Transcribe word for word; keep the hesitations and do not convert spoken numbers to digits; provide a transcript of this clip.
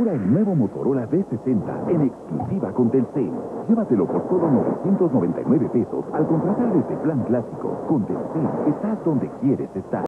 ahora el nuevo Motorola D sesenta en exclusiva con Telcel. Llévatelo por solo novecientos noventa y nueve pesos al contratar este plan clásico. Con Telcel estás donde quieres estar.